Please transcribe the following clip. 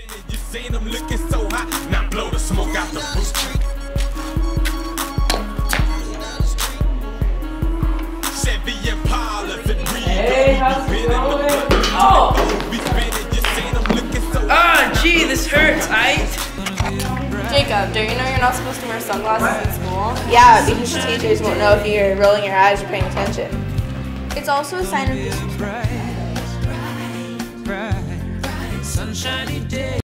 You seen them looking so hot, now blow the smoke out the booth. Chevy Impala, if it breathes, Hey, how's it going? Oh! Ah, gee, this hurts, Jacob, do you know you're not supposed to wear sunglasses in school? Yeah, because teachers won't know if you're rolling your eyes or paying attention. It's also a sign of disrespect.